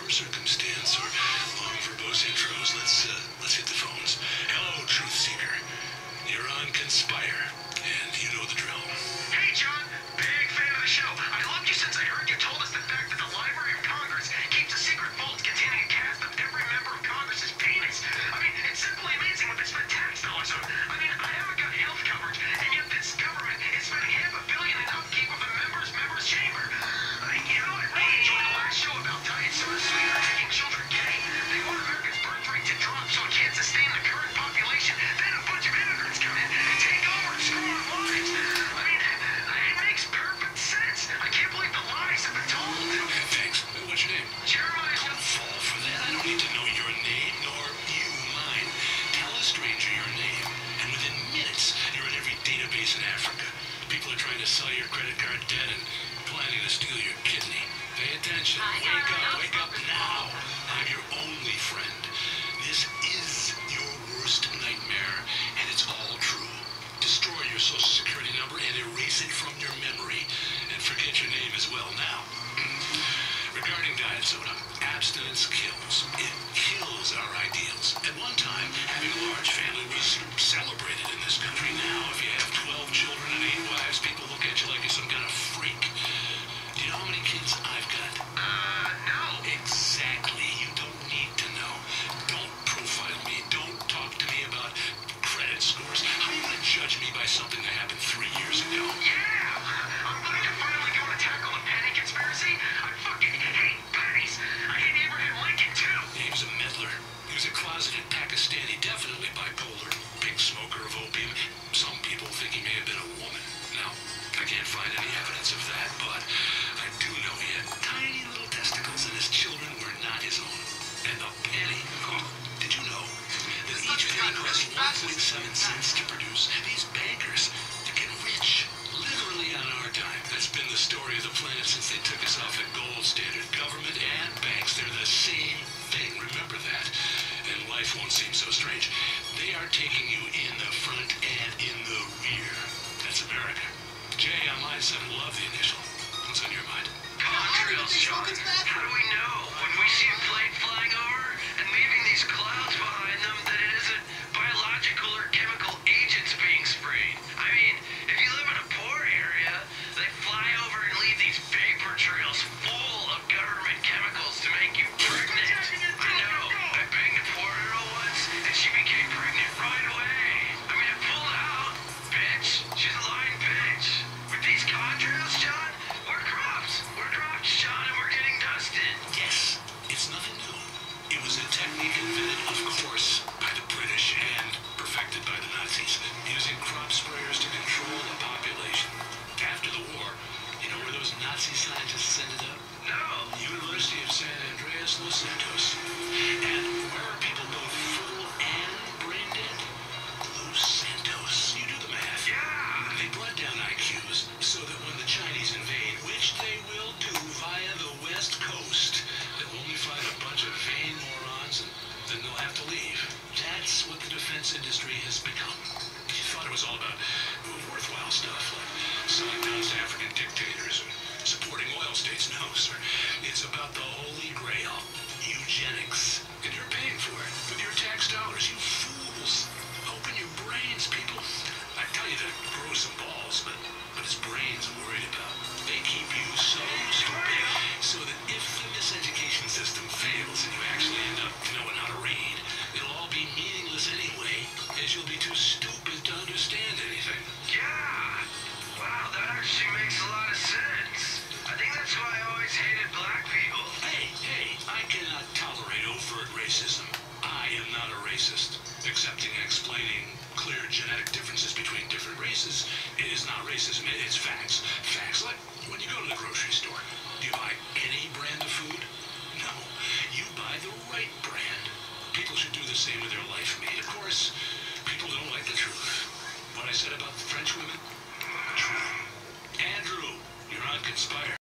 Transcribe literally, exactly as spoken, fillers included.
or circumstance or long verbose intros. Let's uh, let's hit the phones. Hello, Truth Seeker. You're on Conspire, and you know the drill. Hey, John. Big fan of the show. I loved you since I heard you told us the fact that the Library of Congress keeps a secret vault containing a cast of every member of Congress's penis. I mean, it's simply amazing what they spend tax dollars on. I mean, I haven't got health coverage, and yet this government is spending half a billion in upkeep of a member's member's chamber. I, you know, I really enjoyed the last show about Diet Soda Sweet or making children gay. They want America's birth rate to drop so it can't sustain the current population. Then a bunch of immigrants come in and take over and screw our lives. I mean, it makes perfect sense. I can't believe the lies have been told. Okay, thanks. What's your name? Jeremiah. Don't fall for that. I don't need to know your name, nor you mine. Tell a stranger your name, and within minutes, you're in every database in Africa. People are trying to sell your credit card debt and planning to steal your kidney. Pay attention. Wake up. Wake up now. I'm your only friend. This is your worst nightmare, and it's all true. Destroy your social security number and erase it from your memory, and forget your name as well now. Regarding diet soda, abstinence kills. It kills our ideals. At one time, having a large family was celebrated in this country. Now, if you have twelve children and eight wives, people look at you like you're some kind of freak. Do you know how many kids I've got? Uh, no. Exactly. You don't need to know. Don't profile me. Don't talk to me about credit scores. How are you going to judge me by something that happened three years ago? Yeah. I'm glad you're finally going to tackle the penny conspiracy. I fucking hate pennies. I hate Abraham Lincoln, too. He was a meddler. He was a closeted Pakistani, definitely bipolar, big smoker of opium. Some people think he may have been a woman. Now, I can't find any evidence of that, but I do know he had tiny little testicles, and his children were not his own. And the penny, oh, did you know that each penny costs one point seven cents to produce? These bankers, they get rich, literally on our dime. That's been the story of the planet since they took us off the gold standard. Government and banks, they're the same thing. Remember that. And life won't seem so strange. They are taking you in the front and in the rear. That's America. Jay on line seven, love the initial. What's on your mind? Contrails, John. How do we know when we see a plane flying over and leaving these clouds behind them that it isn't biological or chemical agents being sprayed? I mean, if you live in a poor area, they fly over and leave these vapor trails full of government chemicals to make you pregnant. I know. I banged a poor girl once, and she became pregnant right away. I mean, it pulled out. Bitch. She's a lying bitch. With these contrails, John, we're crops. We're crops, John, and we're getting dusted. Yes, it's nothing new. It was a technique invented, of course, by the British and perfected by the Nazis, using crop sprayers to control the population. After the war, you know where those Nazi scientists ended up? No. University of San Andreas, Los Santos. And where are people both full and brain dead? Los Santos. You do the math. Yeah. They brought down I Qs so that when the Chinese invade, which they will do via the West Coast, they'll only find a bunch of vain morons and then they'll have to leave. That's what the defense industry has become. You thought it was all about worthwhile stuff like selling guns to African dictators or supporting oil states. No, sir. It's about the holy grail, eugenics. And you're paying for it with your tax dollars, you fools. Open your brains, people. I tell you to grow some balls, but, but it's brains I'm worried about. They keep you so stupid so that if the miseducation system fails and you actually end up knowing how to read, it'll all be meaningless anyway, as you'll be too stupid to understand anything. Yeah. Wow, that actually makes a lot of sense. I think that's why I always hated black people. Hey, hey, I cannot tolerate overt racism. I am not a racist. Accepting and explaining clear genetic differences between different races is not racism, it's facts. Facts like when you go to the grocery store, do you buy any brand of food? No, you buy the right brand. People should do the same with their life mate. Of course, people don't like the truth. What I said about the French women? True. Andrew, you're on Conspire.